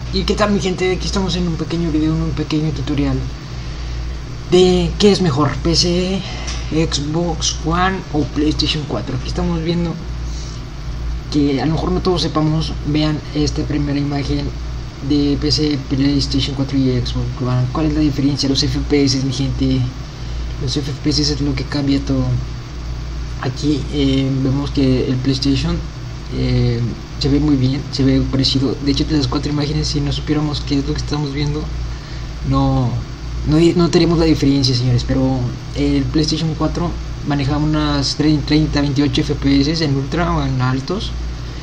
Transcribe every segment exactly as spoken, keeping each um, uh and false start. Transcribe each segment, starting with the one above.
¿Y qué tal, mi gente? Aquí estamos en un pequeño video, en un pequeño tutorial de qué es mejor, P C, Xbox One o PlayStation cuatro. Aquí estamos viendo que a lo mejor no todos sepamos. Vean esta primera imagen de P C, PlayStation cuatro y Xbox One. ¿Cuál es la diferencia? Los F P S, mi gente. Los F P S es lo que cambia todo. Aquí eh, vemos que el PlayStation eh, se ve muy bien, se ve parecido. De hecho, de las cuatro imágenes, si no supiéramos qué es lo que estamos viendo, no, no, no tenemos la diferencia, señores. Pero el PlayStation cuatro maneja unas treinta, veintiocho F P S en ultra o en altos.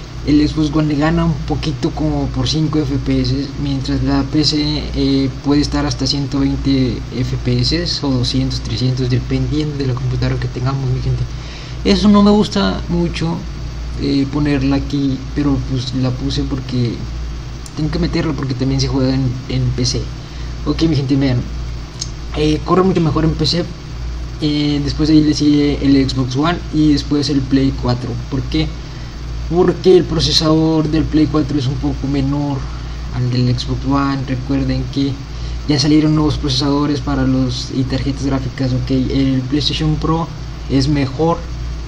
El Xbox One le gana un poquito, como por cinco F P S, mientras la P C eh, puede estar hasta ciento veinte F P S o doscientos, trescientos, dependiendo de la computadora que tengamos, mi gente. Eso no me gusta mucho eh, ponerla aquí, pero pues la puse porque tengo que meterla, porque también se juega en, en P C. Ok, mi gente, vean, eh, corre mucho mejor en P C. Eh, después de ahí le sigue el Xbox One y después el Play cuatro. ¿Por qué? Porque el procesador del Play cuatro es un poco menor al del Xbox One. Recuerden que ya salieron nuevos procesadores para los y tarjetas gráficas. Ok, el PlayStation Pro es mejor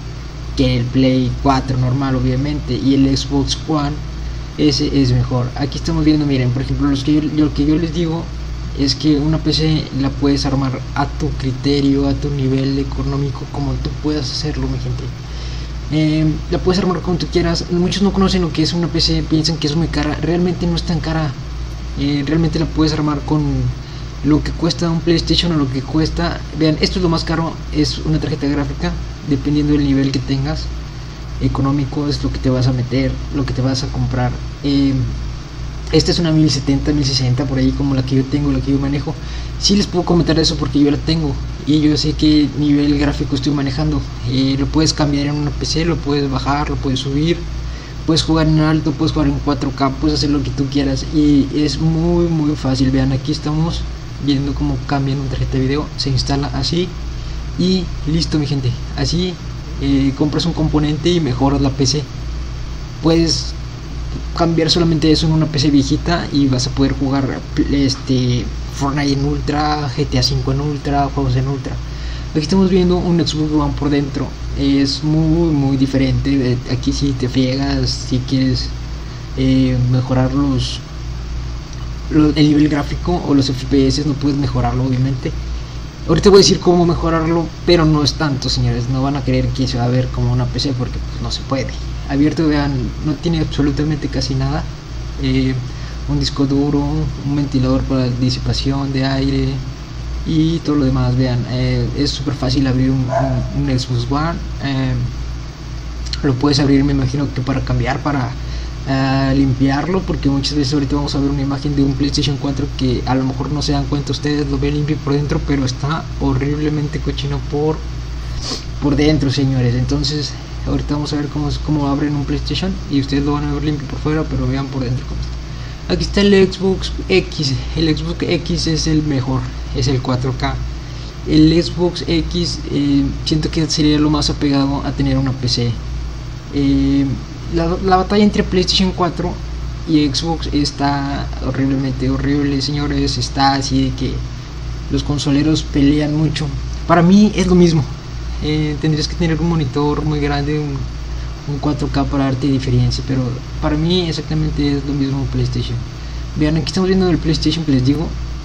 que el Play cuatro normal, obviamente, y el Xbox One ese es mejor. Aquí estamos viendo, miren, por ejemplo, los que yo, lo que yo les digo es que una P C la puedes armar a tu criterio, a tu nivel económico, como tú puedas hacerlo, mi gente. Eh, la puedes armar como tú quieras. Muchos no conocen lo que es una P C, piensan que es muy cara. Realmente no es tan cara. Eh, realmente la puedes armar con lo que cuesta un PlayStation o lo que cuesta. Vean, esto es lo más caro, es una tarjeta gráfica. Dependiendo del nivel que tengas económico, es lo que te vas a meter, lo que te vas a comprar. Eh, esta es una mil setenta, mil sesenta, por ahí, como la que yo tengo, la que yo manejo. Sí les puedo comentar eso porque yo la tengo y yo sé qué nivel gráfico estoy manejando. Eh, lo puedes cambiar en una P C, lo puedes bajar, lo puedes subir, puedes jugar en alto, puedes jugar en cuatro K, puedes hacer lo que tú quieras y es muy muy fácil. Vean, aquí estamos viendo cómo cambia una tarjeta de video, se instala así y listo, mi gente. Así eh, compras un componente y mejoras la P C. Puedes cambiar solamente eso en una P C viejita y vas a poder jugar este Fortnite en ultra, G T A cinco en ultra, juegos en ultra. Aquí estamos viendo un Xbox One por dentro. Es muy muy diferente. Aquí si te friegas, si quieres eh, mejorar los, los el nivel gráfico o los F P S, no puedes mejorarlo, obviamente. Ahorita voy a decir cómo mejorarlo, pero no es tanto, señores. No van a creer que se va a ver como una P C porque pues, no se puede. Abierto, vean, no tiene absolutamente casi nada. Eh, un disco duro, un ventilador para disipación de aire y todo lo demás. Vean, eh, es súper fácil abrir un, un, un Xbox One. Eh, lo puedes abrir, me imagino que para cambiar, para Uh, limpiarlo, porque muchas veces ahorita vamos a ver una imagen de un PlayStation cuatro que a lo mejor no se dan cuenta ustedes, lo ven limpio por dentro, pero está horriblemente cochino por por dentro, señores. Entonces ahorita vamos a ver cómo, cómo abren un PlayStation y ustedes lo van a ver limpio por fuera, pero vean por dentro cómo está. Aquí está el Xbox X. El Xbox X es el mejor, es el cuatro K. El Xbox X eh, siento que sería lo más apegado a tener una P C. eh, La, la batalla entre PlayStation cuatro y Xbox está horriblemente horrible, señores. Está así de que los consoleros pelean mucho. Para mí es lo mismo. Eh, tendrías que tener un monitor muy grande, un, un cuatro K para darte diferencia, pero para mí exactamente es lo mismo PlayStation. Vean, aquí estamos viendo el PlayStation que les digo.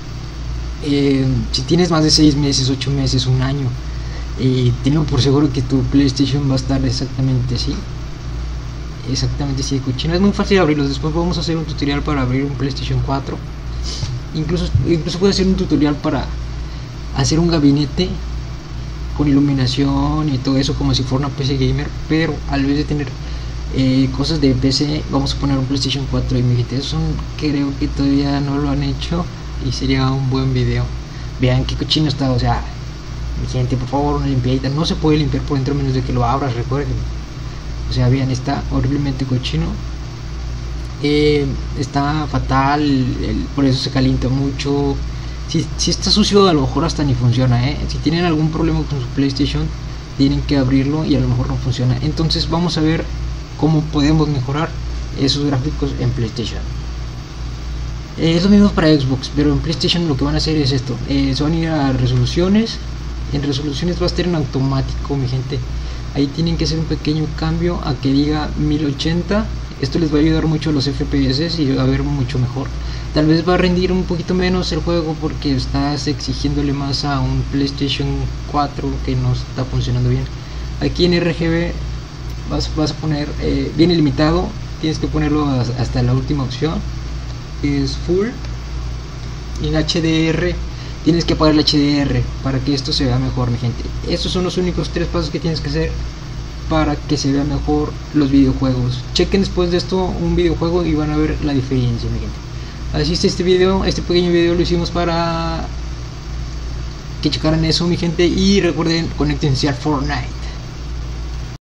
Eh, si tienes más de seis meses, ocho meses, un año, eh, tengo por seguro que tu PlayStation va a estar exactamente así. Exactamente así de cochino. Es muy fácil abrirlos. Después vamos a hacer un tutorial para abrir un PlayStation cuatro. Incluso, incluso puedo hacer un tutorial para hacer un gabinete con iluminación y todo eso, como si fuera una P C gamer. Pero al vez de tener eh, cosas de P C, vamos a poner un PlayStation cuatro. Y mi gente, eso creo que todavía no lo han hecho y sería un buen video. Vean qué cochino está. O sea, mi gente, por favor, una limpiadita. No se puede limpiar por dentro menos de que lo abras, recuerden. O sea, vean, está horriblemente cochino. Eh, está fatal, el, por eso se calienta mucho. Si, si está sucio, a lo mejor hasta ni funciona, ¿eh? Si tienen algún problema con su PlayStation, tienen que abrirlo y a lo mejor no funciona. Entonces vamos a ver cómo podemos mejorar esos gráficos en PlayStation. Eh, es lo mismo para Xbox, pero en PlayStation lo que van a hacer es esto. Eh, se van a ir a resoluciones. En resoluciones va a estar en automático, mi gente. Ahí tienen que hacer un pequeño cambio a que diga mil ochenta. Esto les va a ayudar mucho a los F P S y va a ver mucho mejor. Tal vez va a rendir un poquito menos el juego porque estás exigiéndole más a un PlayStation cuatro que no está funcionando bien. Aquí en R G B vas, vas a poner, eh, viene limitado, tienes que ponerlo hasta la última opción, que es full. Y en H D R tienes que apagar el H D R para que esto se vea mejor, mi gente. Estos son los únicos tres pasos que tienes que hacer para que se vea mejor los videojuegos. Chequen después de esto un videojuego y van a ver la diferencia, mi gente. Así es, este video, este pequeño video lo hicimos para que checaran eso, mi gente. Y recuerden, conéctense al Fortnite.